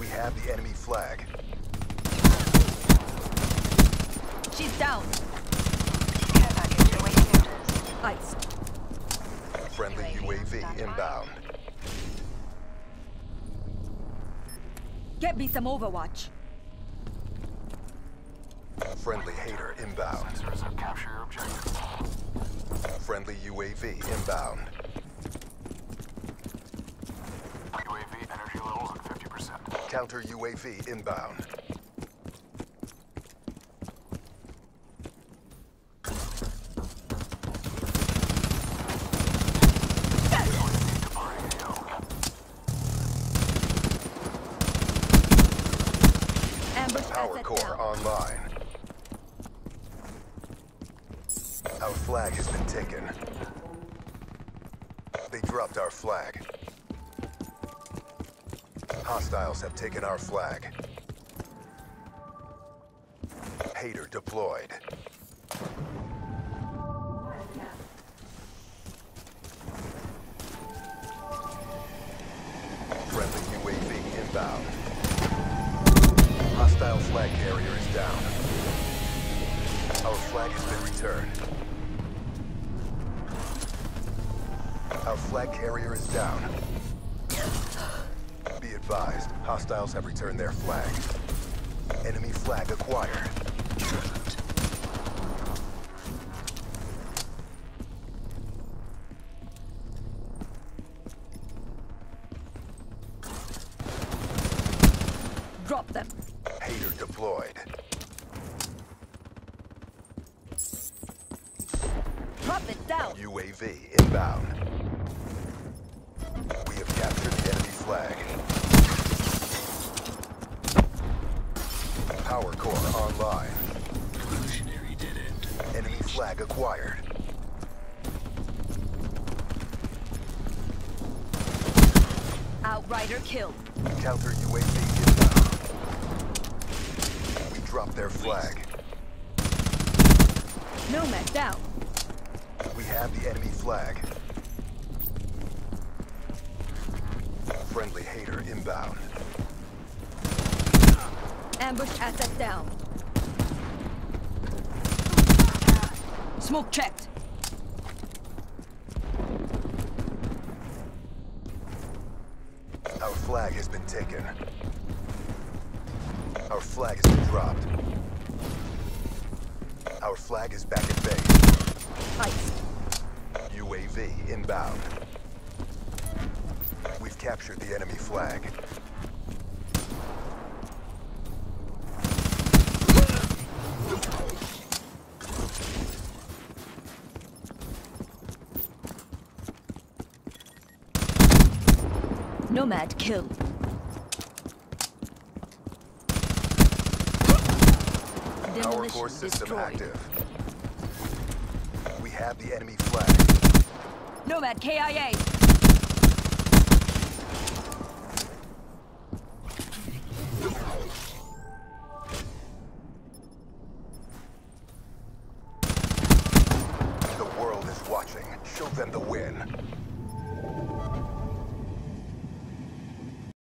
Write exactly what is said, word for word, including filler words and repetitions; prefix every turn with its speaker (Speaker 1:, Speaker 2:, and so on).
Speaker 1: We have the enemy flag.
Speaker 2: She's down.
Speaker 3: Care package awaiting orders.
Speaker 2: Iced.
Speaker 1: Friendly U A V inbound.
Speaker 2: Get me some Overwatch.
Speaker 1: Friendly Hater inbound.
Speaker 4: Sensors have captured your objective.
Speaker 1: Friendly U A V inbound.
Speaker 4: U A V energy levels at fifty percent.
Speaker 1: Counter U A V inbound.
Speaker 2: Ambush
Speaker 1: Power
Speaker 2: asset
Speaker 1: core
Speaker 2: down.
Speaker 1: online. Our flag has been taken. They dropped our flag. Hostiles have taken our flag. Hater deployed. Friendly U A V inbound. Hostile flag carrier is down. Our flag has been returned. Our flag carrier is down. Be advised, hostiles have returned their flag. Enemy flag acquired.
Speaker 2: Drop them.
Speaker 1: Hater deployed.
Speaker 2: Drop it down.
Speaker 1: U A V inbound. We have captured the enemy flag. Power core online.
Speaker 4: Revolutionary dead end.
Speaker 1: Enemy flag acquired.
Speaker 2: Outrider kill.
Speaker 1: Counter U A V inbound. We dropped their flag.
Speaker 2: Nomad down.
Speaker 1: We have the enemy flag. Friendly Hater inbound.
Speaker 2: Ambush asset down. Smoke checked.
Speaker 1: Our flag has been taken. Our flag has been dropped. Our flag is back at base.
Speaker 2: Iced.
Speaker 1: U A V inbound. We've captured the enemy flag.
Speaker 2: Nomad kill.
Speaker 1: Power
Speaker 2: Demolition
Speaker 1: core system
Speaker 2: destroyed.
Speaker 1: active. We have the enemy flag.
Speaker 2: Nomad K I A.